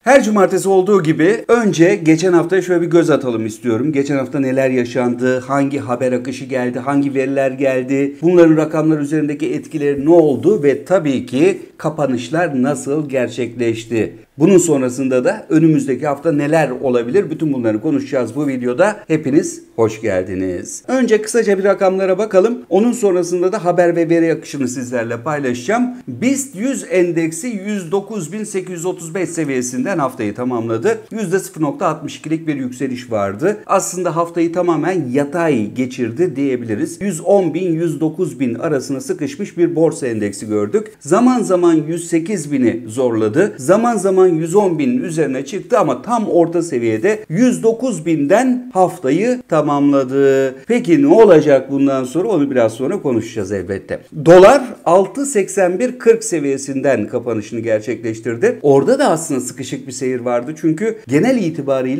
Her cumartesi olduğu gibi önce geçen haftaya şöyle bir göz atalım istiyorum. Geçen hafta neler yaşandı, hangi haber akışı geldi, hangi veriler geldi, bunların rakamlar üzerindeki etkileri ne oldu ve tabii ki kapanışlar nasıl gerçekleşti? Bunun sonrasında da önümüzdeki hafta neler olabilir? Bütün bunları konuşacağız bu videoda. Hepiniz hoş geldiniz. Önce kısaca bir rakamlara bakalım. Onun sonrasında da haber ve veri akışını sizlerle paylaşacağım. BIST 100 endeksi 109.835 seviyesinden haftayı tamamladı. %0.62'lik bir yükseliş vardı. Aslında haftayı tamamen yatay geçirdi diyebiliriz. 110.000-109.000 arasına sıkışmış bir borsa endeksi gördük. Zaman zaman 108.000'i zorladı. Zaman zaman 110.000'in üzerine çıktı ama tam orta seviyede 109.000'den haftayı tamamladı. Peki ne olacak bundan sonra? Onu biraz sonra konuşacağız elbette. Dolar 6.81.40 seviyesinden kapanışını gerçekleştirdi. Orada da aslında sıkışık bir seyir vardı. Çünkü genel itibariyle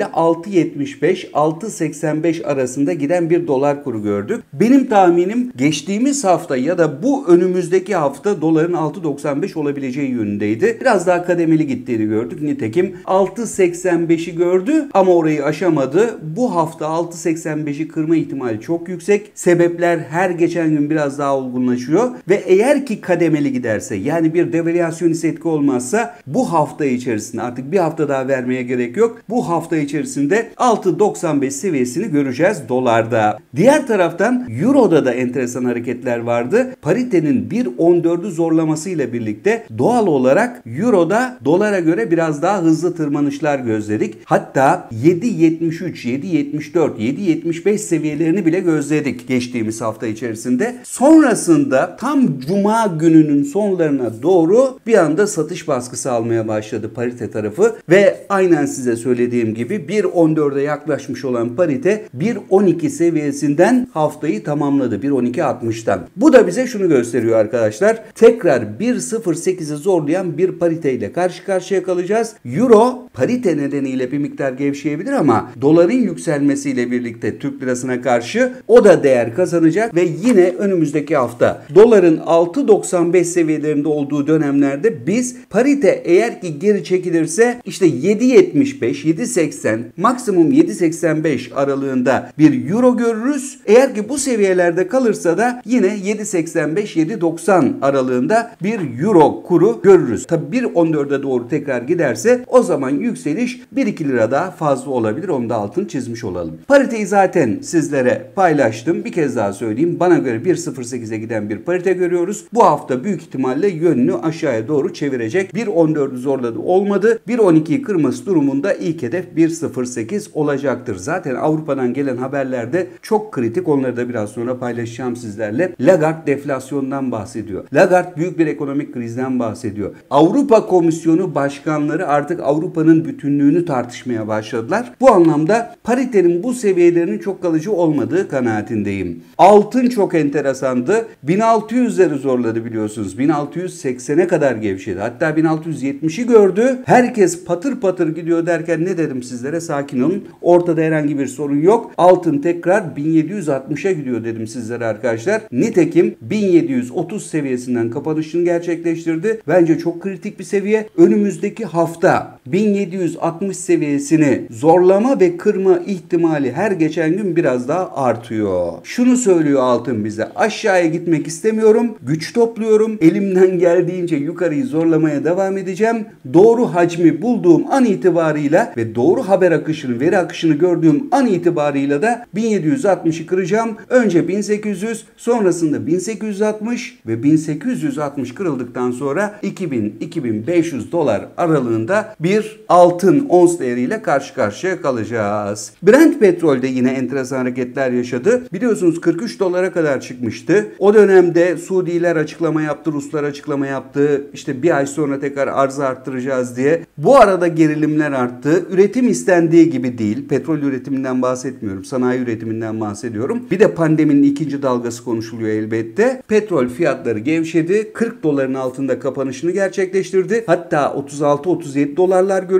6.75-6.85 arasında giden bir dolar kuru gördük. Benim tahminim geçtiğimiz hafta ya da bu önümüzdeki hafta doların 6.95 olabileceği yönündeydi. Biraz daha kademeli gittiğini gördük. Nitekim 6.85'i gördü ama orayı aşamadı. Bu hafta 6.85'i kırma ihtimali çok yüksek. Sebepler her geçen gün biraz daha olgunlaşıyor ve eğer ki kademeli giderse, yani bir devalüasyonist etki olmazsa bu hafta içerisinde, artık bir hafta daha vermeye gerek yok, bu hafta içerisinde 6.95 seviyesini göreceğiz dolarda. Diğer taraftan Euro'da da enteresan hareketler vardı. Paritenin 1.14'ü zorlamasıyla birlikte doğal olarak Euro'da dolara göre biraz daha hızlı tırmanışlar gözledik. Hatta 7.73, 7.74, 7.75 seviyelerini bile gözledik geçtiğimiz hafta içerisinde. Sonrasında tam Cuma gününün sonlarına doğru bir anda satış baskısı almaya başladı parite tarafı ve aynen size söylediğim gibi 1.14'e yaklaşmış olan parite 1.12 seviyesinden haftayı tamamladı. 1.12.60'dan. Bu da bize şunu gösteriyor arkadaşlar. Tekrar 1.08'i zorlayan bir pariteyle karşı karşıya kalacağız. Euro parite nedeniyle bir miktar gevşeyebilir ama doların yükselmesiyle birlikte Türk lirasına karşı o da değer kazanacak ve yine önümüzdeki hafta doların 6.95 seviyelerinde olduğu dönemlerde biz parite eğer ki geri çekilirse işte 7.75, 7.80, maksimum 7.85 aralığında bir euro görürüz. Eğer ki bu seviyelerde kalırsa da yine 7.85, 7.90 aralığında bir euro kuru görürüz. Tabi 1.14'e doğru tekrar giderse o zaman yükseliş 1-2 lira daha fazla olabilir. Onu da altını çizmiş olalım. Pariteyi zaten sizlere paylaştım. Bir kez daha söyleyeyim. Bana göre 1.08'e giden bir parite görüyoruz. Bu hafta büyük ihtimalle yönünü aşağıya doğru çevirecek. 1.14'ü zorladı, olmadı. 1.12'yi kırması durumunda ilk hedef 1.08 olacaktır. Zaten Avrupa'dan gelen haberlerde çok kritik. Onları da biraz sonra paylaşacağım sizlerle. Lagarde deflasyondan bahsediyor. Lagarde büyük bir ekonomik krizden bahsediyor. Avrupa Komisyonu başkanları artık Avrupa'nın bütünlüğünü tartışmaya başladılar. Bu anlamda paritenin bu seviyelerinin çok kalıcı olmadığı kanaatindeyim. Altın çok enteresandı. 1600'leri zorladı biliyorsunuz. 1680'e kadar gevşedi. Hatta 1670'i gördü. Herkes patır patır gidiyor derken ne dedim sizlere? Sakin olun. Ortada herhangi bir sorun yok. Altın tekrar 1760'a gidiyor dedim sizlere arkadaşlar. Nitekim 1730 seviyesinden kapanışını gerçekleştirdi. Bence çok kritik bir seviye. Önümüzdeki hafta 1760 seviyesini zorlama ve kırma ihtimali her geçen gün biraz daha artıyor. Şunu söylüyor altın bize. Aşağıya gitmek istemiyorum. Güç topluyorum. Elimden geldiğince yukarıyı zorlamaya devam edeceğim. Doğru hacmi bulduğum an itibarıyla ve doğru haber akışını, veri akışını gördüğüm an itibarıyla da 1760'ı kıracağım. Önce 1800, sonrasında 1860 ve 1860 kırıldıktan sonra 2000-2500 dolar aralığında bir altın ons değeriyle karşı karşıya kalacağız. Brent petrolde yine enteresan hareketler yaşadı. Biliyorsunuz 43 dolara kadar çıkmıştı. O dönemde Suudiler açıklama yaptı, Ruslar açıklama yaptı. İşte bir ay sonra tekrar arzı arttıracağız diye. Bu arada gerilimler arttı. Üretim istendiği gibi değil. Petrol üretiminden bahsetmiyorum. Sanayi üretiminden bahsediyorum. Bir de pandeminin ikinci dalgası konuşuluyor elbette. Petrol fiyatları gevşedi. 40 doların altında kapanışını gerçekleştirdi. Hatta 36-37 dolarlar görüldü.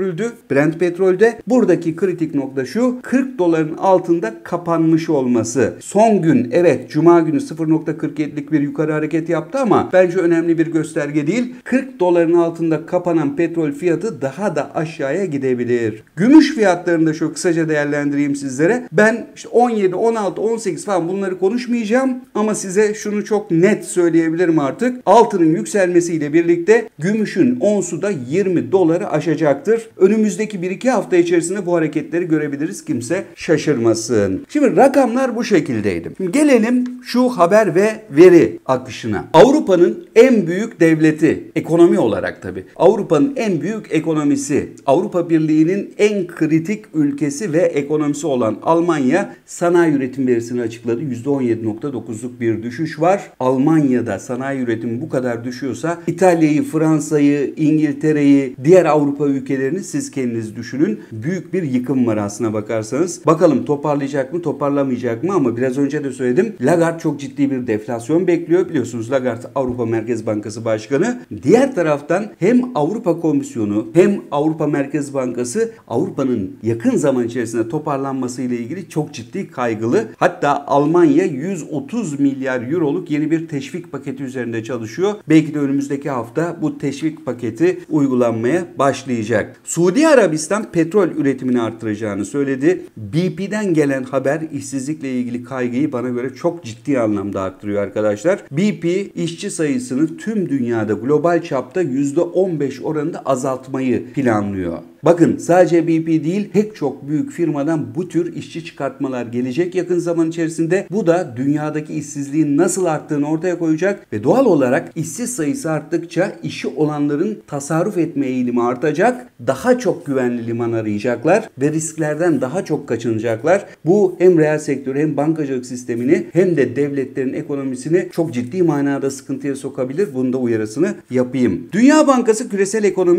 görüldü Brent petrolde. Buradaki kritik nokta şu: 40 doların altında kapanmış olması. Son gün evet Cuma günü 0.47'lik bir yukarı hareket yaptı ama bence önemli bir gösterge değil. 40 doların altında kapanan petrol fiyatı daha da aşağıya gidebilir. Gümüş fiyatlarını da şu kısaca değerlendireyim sizlere. Ben işte 17, 16, 18 falan bunları konuşmayacağım ama size şunu çok net söyleyebilirim artık. Altının yükselmesiyle birlikte gümüşün onsu da 20 doları aşacaktır. Önümüzdeki 1-2 hafta içerisinde bu hareketleri görebiliriz. Kimse şaşırmasın. Şimdi rakamlar bu şekildeydi. Şimdi gelelim şu haber ve veri akışına. Avrupa'nın en büyük devleti, ekonomi olarak tabii. Avrupa'nın en büyük ekonomisi, Avrupa Birliği'nin en kritik ülkesi ve ekonomisi olan Almanya sanayi üretim verisini açıkladı. %17.9'luk bir düşüş var. Almanya'da sanayi üretimi bu kadar düşüyorsa İtalya'yı, Fransa'yı, İngiltere'yi, diğer Avrupa ülkelerini siz kendiniz düşünün. Büyük bir yıkım var aslına bakarsanız. Bakalım toparlayacak mı, toparlamayacak mı, ama biraz önce de söyledim. Lagarde çok ciddi bir deflasyon bekliyor. Biliyorsunuz Lagarde Avrupa Merkez Bankası Başkanı. Diğer taraftan hem Avrupa Komisyonu hem Avrupa Merkez Bankası Avrupa'nın yakın zaman içerisinde toparlanması ile ilgili çok ciddi kaygılı. Hatta Almanya 130 milyar euroluk yeni bir teşvik paketi üzerinde çalışıyor. Belki de önümüzdeki hafta bu teşvik paketi uygulanmaya başlayacak. Suudi Arabistan petrol üretimini arttıracağını söyledi. BP'den gelen haber işsizlikle ilgili kaygıyı bana göre çok ciddi anlamda arttırıyor arkadaşlar. BP işçi sayısını tüm dünyada global çapta %15 oranında azaltmayı planlıyor. Bakın sadece BP değil, pek çok büyük firmadan bu tür işçi çıkartmalar gelecek yakın zaman içerisinde. Bu da dünyadaki işsizliğin nasıl arttığını ortaya koyacak ve doğal olarak işsiz sayısı arttıkça işi olanların tasarruf etme eğilimi artacak. Daha çok güvenli liman arayacaklar ve risklerden daha çok kaçınacaklar. Bu hem reel sektörü hem bankacılık sistemini hem de devletlerin ekonomisini çok ciddi manada sıkıntıya sokabilir. Bunun da uyarısını yapayım. Dünya Bankası küresel ekonomi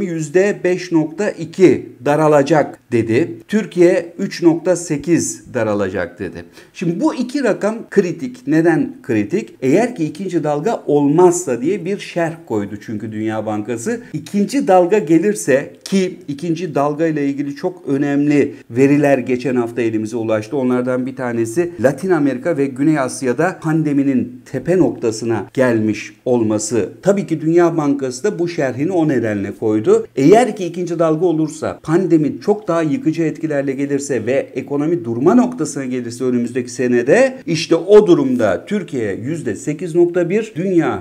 %5.2 daralacak dedi. Türkiye 3.8 daralacak dedi. Şimdi bu iki rakam kritik. Neden kritik? Eğer ki ikinci dalga olmazsa diye bir şerh koydu çünkü Dünya Bankası. İkinci dalga gelirse, ki ikinci dalga ile ilgili çok önemli veriler geçen hafta elimize ulaştı. Onlardan bir tanesi Latin Amerika ve Güney Asya'da pandeminin tepe noktasına gelmiş olması. Tabii ki Dünya Bankası da bu şerhini o nedenle koydu. Eğer ki ikinci dalga olursa, pandemi çok daha yıkıcı etkilerle gelirse ve ekonomi durma noktasına gelirse önümüzdeki senede, işte o durumda Türkiye %8.1, dünya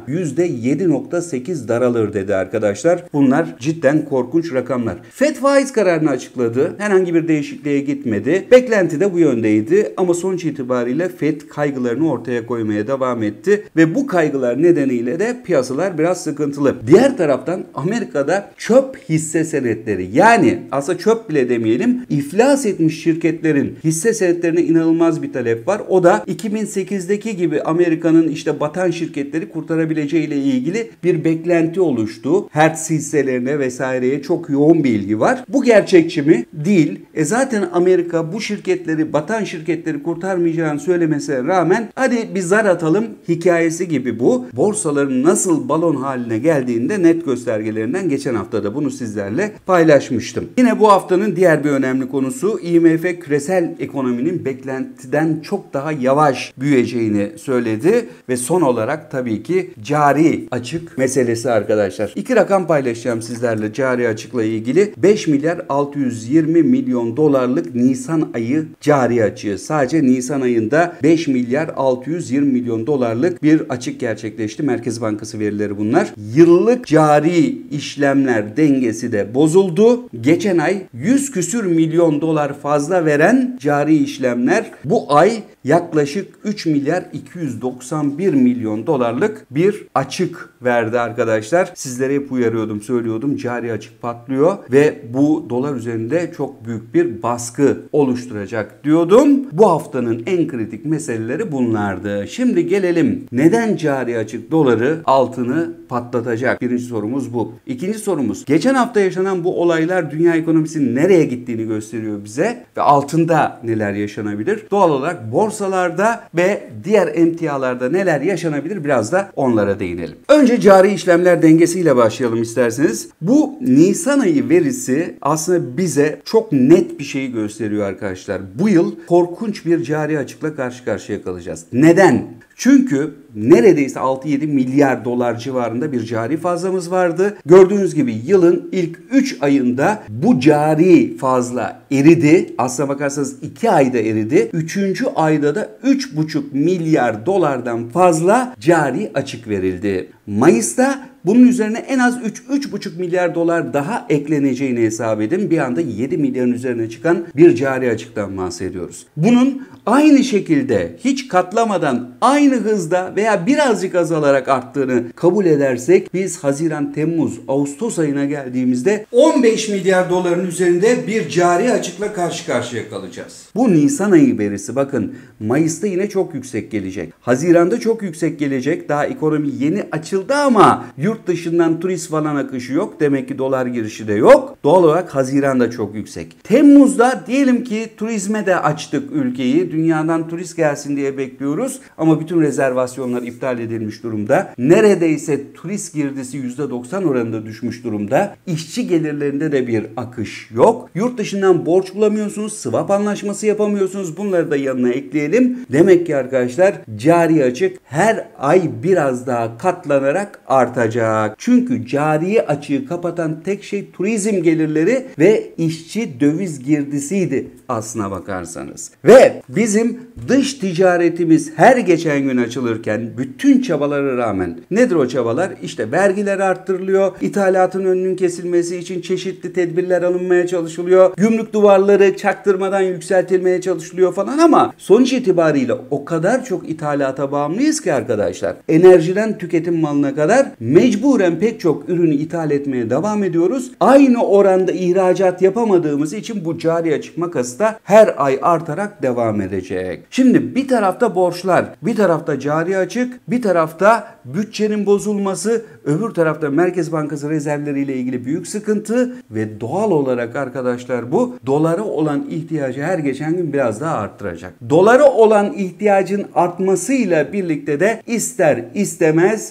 %7.8 daralır dedi arkadaşlar. Bunlar cidden korkunç rakamlar. FED faiz kararını açıkladı. Herhangi bir değişikliğe gitmedi. Beklenti de bu yöndeydi ama sonuç itibariyle FED kaygılarını ortaya koymaya devam etti ve bu kaygılar nedeniyle de piyasalar biraz sıkıntılı. Diğer taraftan Amerika'da çöp hisse senetleri, yani aslında çöp bile demeyelim, iflas etmiş şirketlerin hisse senetlerine inanılmaz bir talep var. O da 2008'deki gibi Amerika'nın işte batan şirketleri kurtarabileceği ile ilgili bir beklenti oluştu. Hertz hisselerine vesaireye çok yoğun bir ilgi var. Bu gerçekçi mi? Değil. Zaten Amerika bu şirketleri, batan şirketleri kurtarmayacağını söylemesine rağmen hadi bir zar atalım hikayesi gibi bu. Borsaların nasıl balon haline geldiğinde net göstergelerinden geçen hafta da bunu sizlerle paylaşmıştım. Yine bu haftanın diğer bir önemli konusu, IMF küresel ekonominin beklentiden çok daha yavaş büyüyeceğini söyledi ve son olarak tabii ki cari açık meselesi arkadaşlar. İki rakam paylaşacağım sizlerle cari açıkla ilgili. 5 milyar 620 milyon dolarlık Nisan ayı cari açığı. Sadece Nisan ayında 5 milyar 620 milyon dolarlık bir açık gerçekleşti. Merkez Bankası verileri bunlar. Yıllık cari işlemler dengesi de bozuldu. Geçen ay 100 küsür milyon dolar fazla veren cari işlemler bu ay yaklaşık 3 milyar 291 milyon dolarlık bir açık verdi arkadaşlar. Sizlere hep uyarıyordum, söylüyordum. Cari açık patlıyor ve bu dolar üzerinde çok büyük bir baskı oluşturacak diyordum. Bu haftanın en kritik meseleleri bunlardı. Şimdi gelelim, neden cari açık doları, altını patlatacak? Birinci sorumuz bu. İkinci sorumuz, geçen hafta yaşanan bu olaylar dünya ekonomisinin nereye gittiğini gösteriyor bize ve altında neler yaşanabilir? Doğal olarak borsa borsalarda ve diğer emtialarda neler yaşanabilir biraz da onlara değinelim. Önce cari işlemler dengesiyle başlayalım isterseniz. Bu Nisan ayı verisi aslında bize çok net bir şeyi gösteriyor arkadaşlar. Bu yıl korkunç bir cari açıkla karşı karşıya kalacağız. Neden? Çünkü neredeyse 6-7 milyar dolar civarında bir cari fazlamız vardı. Gördüğünüz gibi yılın ilk 3 ayında bu cari fazla eridi. Aslına bakarsanız 2 ayda eridi. 3. ayda da 3,5 milyar dolardan fazla cari açık verildi. Mayıs'ta bunun üzerine en az 3-3,5 milyar dolar daha ekleneceğini hesap edin. Bir anda 7 milyarın üzerine çıkan bir cari açıktan bahsediyoruz. Bunun aynı şekilde hiç katlamadan aynı hızda veya birazcık azalarak arttığını kabul edersek biz Haziran, Temmuz, Ağustos ayına geldiğimizde 15 milyar doların üzerinde bir cari açıkla karşı karşıya kalacağız. Bu Nisan ayı verisi bakın Mayıs'ta yine çok yüksek gelecek. Haziran'da çok yüksek gelecek. Daha ekonomi yeni açıldı ama yurt dışından turist falan akışı yok. Demek ki dolar girişi de yok. Doğal olarak Haziran'da çok yüksek. Temmuz'da diyelim ki turizme de açtık ülkeyi. Dünyadan turist gelsin diye bekliyoruz. Ama bütün rezervasyonlar iptal edilmiş durumda. Neredeyse turist girdisi %90 oranında düşmüş durumda. İşçi gelirlerinde de bir akış yok. Yurt dışından borç bulamıyorsunuz. Swap anlaşması yapamıyorsunuz. Bunları da yanına ekleyelim. Demek ki arkadaşlar cari açık her ay biraz daha katlanarak artacak. Çünkü cari açığı kapatan tek şey turizm gelirleri ve işçi döviz girdisiydi aslına bakarsanız. Ve bizim dış ticaretimiz her geçen gün açılırken bütün çabalara rağmen nedir o çabalar? İşte vergiler arttırılıyor. İthalatın önünün kesilmesi için çeşitli tedbirler alınmaya çalışılıyor. Gümrük duvarları çaktırmadan yükseltilmeye çalışılıyor falan ama sonuç itibariyle o kadar çok ithalata bağımlıyız ki arkadaşlar. Enerjiden tüketim malına kadar mecburen pek çok ürünü ithal etmeye devam ediyoruz. Aynı oranda ihracat yapamadığımız için bu cari açık makası da her ay artarak devam edecek. Şimdi bir tarafta borçlar, bir tarafta cari açık, bir tarafta bütçenin bozulması, öbür tarafta Merkez Bankası rezervleriyle ilgili büyük sıkıntı ve doğal olarak arkadaşlar bu dolara olan ihtiyacı her geçen gün biraz daha arttıracak. Dolara olan ihtiyacın artmasıyla birlikte de ister istemez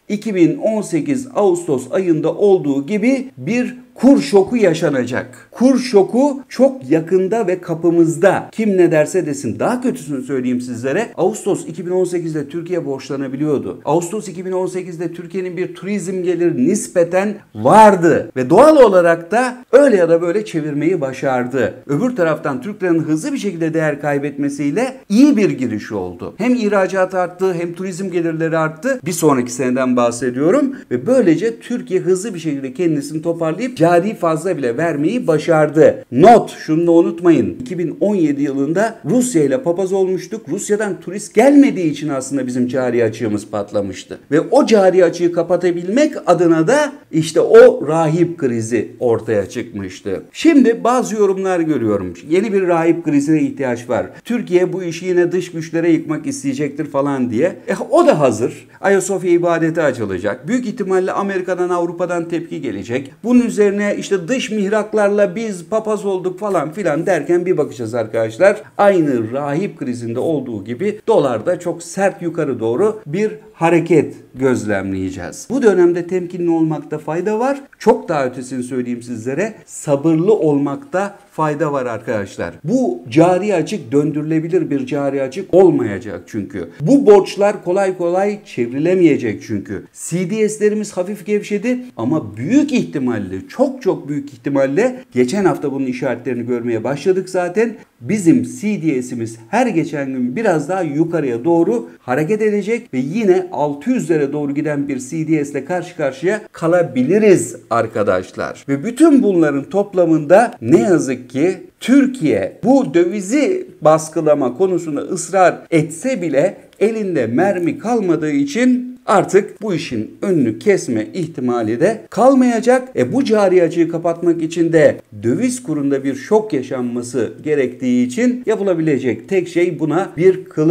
2018 Ağustos ayında olduğu gibi bir kur şoku yaşanacak. Kur şoku çok yakında ve kapımızda. Kim ne derse desin. Daha kötüsünü söyleyeyim sizlere. Ağustos 2018'de Türkiye borçlanabiliyordu. Ağustos 2018'de Türkiye'nin bir turizm geliri nispeten vardı. Ve doğal olarak da öyle ya da böyle çevirmeyi başardı. Öbür taraftan Türk liranın hızlı bir şekilde değer kaybetmesiyle iyi bir giriş oldu. Hem ihracat arttı hem turizm gelirleri arttı. Bir sonraki seneden bahsediyorum. Ve böylece Türkiye hızlı bir şekilde kendisini toparlayıp cari fazla bile vermeyi başardı. Not, şunu da unutmayın. 2017 yılında Rusya ile papaz olmuştuk. Rusya'dan turist gelmediği için aslında bizim cari açığımız patlamıştı. Ve o cari açığı kapatabilmek adına da işte o rahip krizi ortaya çıkmıştı. Şimdi bazı yorumlar görüyorum. Yeni bir rahip krizine ihtiyaç var. Türkiye bu işi yine dış güçlere yıkmak isteyecektir falan diye. O da hazır. Ayasofya ibadeti açılacak. Büyük ihtimalle Amerika'dan, Avrupa'dan tepki gelecek. Bunun üzerine işte dış mihraklarla biz papaz olduk falan filan derken bir bakacağız arkadaşlar. Aynı rahip krizinde olduğu gibi dolarda çok sert yukarı doğru bir hareket gözlemleyeceğiz. Bu dönemde temkinli olmakta fayda var. Çok daha ötesini söyleyeyim sizlere. Sabırlı olmakta fayda var arkadaşlar. Bu cari açık döndürülebilir bir cari açık olmayacak çünkü. Bu borçlar kolay kolay çevrilemeyecek çünkü. CDS'lerimiz hafif gevşedi ama büyük ihtimalle, çok büyük ihtimalle geçen hafta bunun işaretlerini görmeye başladık zaten. Bizim CDS'imiz her geçen gün biraz daha yukarıya doğru hareket edecek ve yine 600'lere doğru giden bir CDS ile karşı karşıya kalabiliriz arkadaşlar. Ve bütün bunların toplamında ne yazık ki Türkiye bu dövizi baskılama konusunda ısrar etse bile elinde mermi kalmadığı için artık bu işin önünü kesme ihtimali de kalmayacak. Bu cari açığı kapatmak için de döviz kurunda bir şok yaşanması gerektiği için yapılabilecek tek şey buna bir kılıf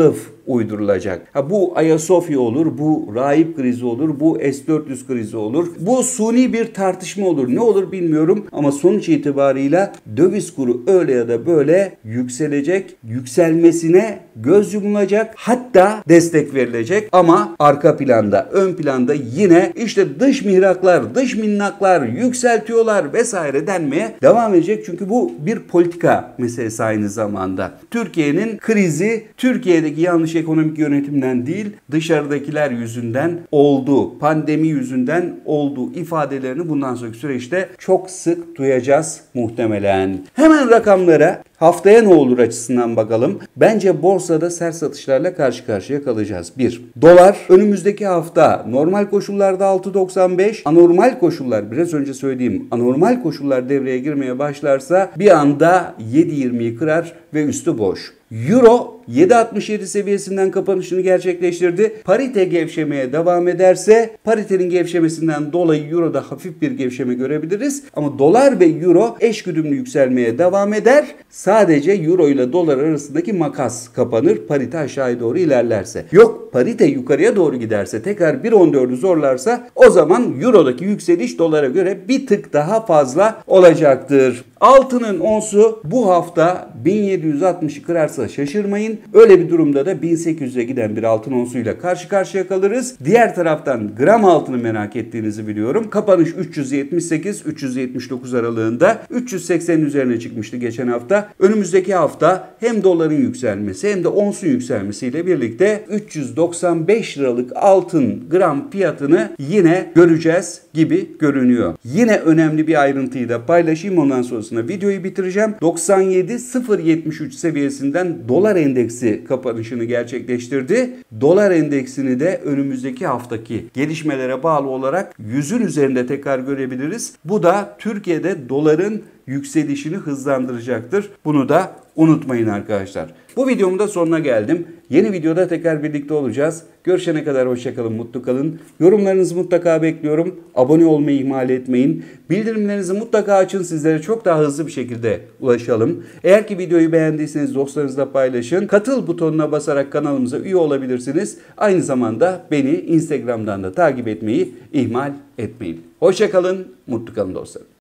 uydurulacak. Bu Ayasofya olur, bu rahip krizi olur, bu S-400 krizi olur. Bu suni bir tartışma olur. Ne olur bilmiyorum ama sonuç itibarıyla döviz kuru öyle ya da böyle yükselecek. Yükselmesine göz yumulacak. Hatta destek verilecek ama arka planda, ön planda yine işte dış mihraklar, dış minnaklar yükseltiyorlar vesaire denmeye devam edecek. Çünkü bu bir politika meselesi aynı zamanda. Türkiye'nin krizi Türkiye'deki yanlış ekonomik yönetimden değil, dışarıdakiler yüzünden oldu. Pandemi yüzünden olduğu ifadelerini bundan sonraki süreçte çok sık duyacağız muhtemelen. Hemen rakamlara, haftaya ne olur açısından bakalım. Bence borsada sert satışlarla karşı karşıya kalacağız. 1. Dolar önümüzdeki hafta normal koşullarda 6.95, anormal koşullar, biraz önce söylediğim anormal koşullar devreye girmeye başlarsa bir anda 7.20'yi kırar ve üstü boş. Euro 7.67 seviyesinden kapanışını gerçekleştirdi. Parite gevşemeye devam ederse paritenin gevşemesinden dolayı Euro'da hafif bir gevşeme görebiliriz. Ama dolar ve Euro eşgüdümlü yükselmeye devam eder. Sadece Euro ile dolar arasındaki makas kapanır parite aşağıya doğru ilerlerse. Yok, parite yukarıya doğru giderse, tekrar 1.14'ü zorlarsa o zaman Euro'daki yükseliş dolara göre bir tık daha fazla olacaktır. Altının onsu bu hafta 1760'ı kırarsa şaşırmayın. Öyle bir durumda da 1800'e giden bir altın onsuyla karşı karşıya kalırız. Diğer taraftan gram altını merak ettiğinizi biliyorum. Kapanış 378-379 aralığında, 380'in üzerine çıkmıştı geçen hafta. Önümüzdeki hafta hem doların yükselmesi hem de onsun yükselmesiyle birlikte 395 liralık altın gram fiyatını yine göreceğiz gibi görünüyor. Yine önemli bir ayrıntıyı da paylaşayım, ondan sonrasında videoyu bitireceğim. 97.073 seviyesinden dolar endeksi kapanışını gerçekleştirdi. Dolar endeksini de önümüzdeki haftaki gelişmelere bağlı olarak 100'ün üzerinde tekrar görebiliriz. Bu da Türkiye'de doların yükselişini hızlandıracaktır. Bunu da unutmayın arkadaşlar. Bu videomun da sonuna geldim. Yeni videoda tekrar birlikte olacağız. Görüşene kadar hoşça kalın, mutlu kalın. Yorumlarınızı mutlaka bekliyorum. Abone olmayı ihmal etmeyin. Bildirimlerinizi mutlaka açın. Sizlere çok daha hızlı bir şekilde ulaşalım. Eğer ki videoyu beğendiyseniz dostlarınızla paylaşın. Katıl butonuna basarak kanalımıza üye olabilirsiniz. Aynı zamanda beni Instagram'dan da takip etmeyi ihmal etmeyin. Hoşça kalın, mutlu kalın dostlarım.